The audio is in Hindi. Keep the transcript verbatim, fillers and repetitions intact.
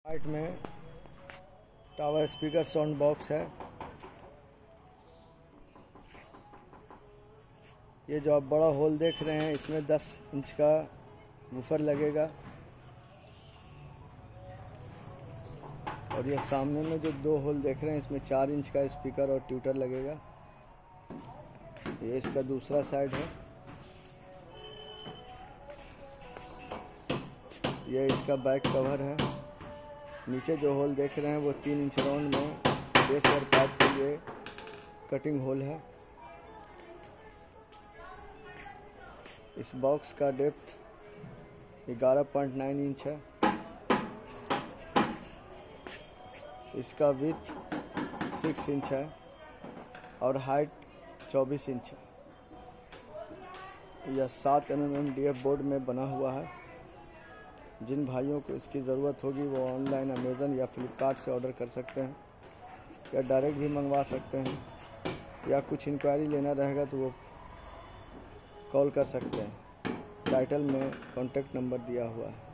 साइड में टावर स्पीकर साउंड बॉक्स है। ये जो आप बड़ा होल देख रहे हैं इसमें दस इंच का वूफर लगेगा और ये सामने में जो दो होल देख रहे हैं इसमें चार इंच का स्पीकर और ट्यूटर लगेगा। ये इसका दूसरा साइड है। ये इसका बैक कवर है। नीचे जो होल देख रहे हैं वो तीन इंच राउंड में बेस और पाइप के लिए कटिंग होल है। इस बॉक्स का डेप्थ ग्यारह पॉइंट नौ इंच है। इसका विड्थ छह इंच है और हाइट चौबीस इंच है। यह सात M M D F board में बना हुआ है। जिन भाइयों को इसकी ज़रूरत होगी वो ऑनलाइन अमेज़न या फ्लिपकार्ट से ऑर्डर कर सकते हैं या डायरेक्ट भी मंगवा सकते हैं, या कुछ इंक्वायरी लेना रहेगा तो वो कॉल कर सकते हैं। टाइटल में कॉन्टैक्ट नंबर दिया हुआ है।